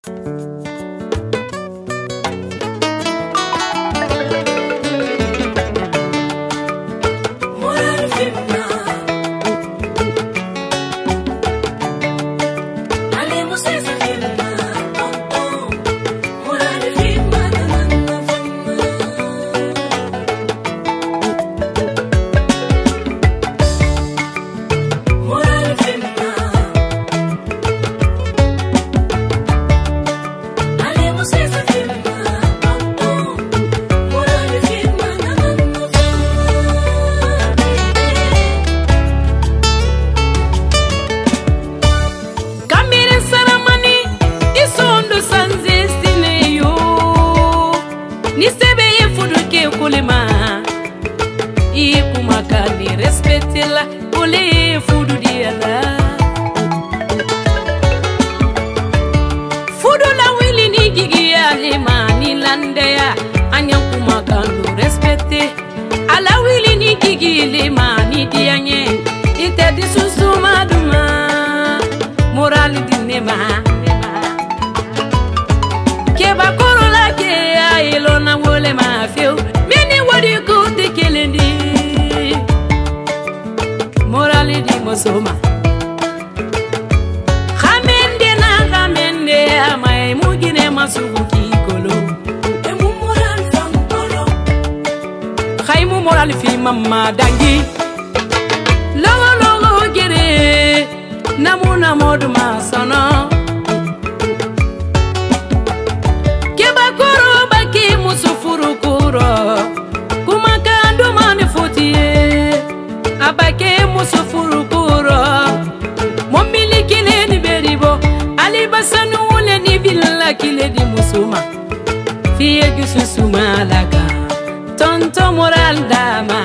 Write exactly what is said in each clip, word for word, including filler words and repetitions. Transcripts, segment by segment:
Soma Khamende na khamende amai mugine masuki kolo emu moral fankolo khaymu moral fi mamma dangi logo logo gere namuna modu masana keba koro baki musufuru kuro kumakando mani fotie abake musufuru kile di musuma fiye gususuma laga tonto moral dama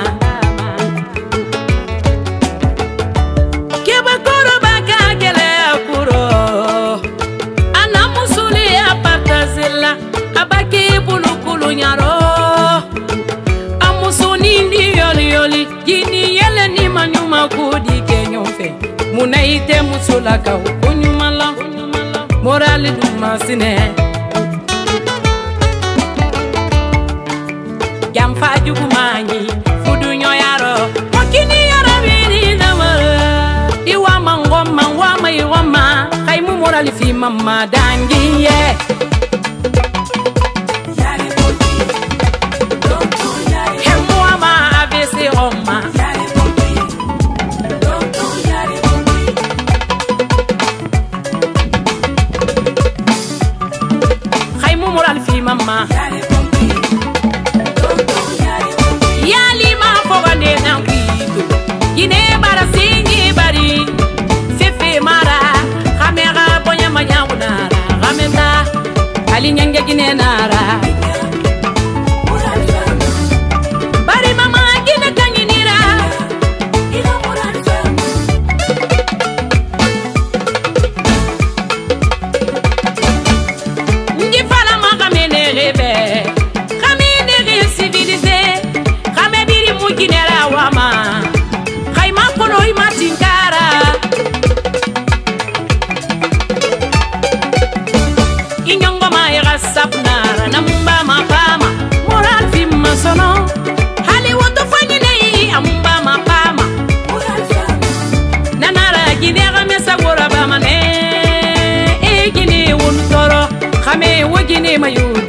keba koro baka gele akuro ana musuli apartazela abaki bulu kulu nyaro amusuni ndi yoli yoli gini yele ni manyuma kudi kenyomfe munaite musulaka ukunyumala moral duma sine jam faju kumanyi fudu nyoyaro mokini yaro bini nama iwa mangoma wama iwa ma kaimu moral fi mamma dangi ye yari boti donto yari hemu ama abese oma yari boti donto yari boti kaimu moral fi mamma yari boti yali ma fogande na kwito ine bara singi bari fefe mara kamera bonya manya unara kamenda ali nyange gine nara bari mama gine kanginira ila moral ndi fala ma kamene rebe kamene re civilisé wama khaima kono imatinkara inyongo maira sapnara namba mapama moral fimma sono hali woto fanyine amba mapama moral fama nanara ginera mesa gora bamane e gine won toro khame wogine mayu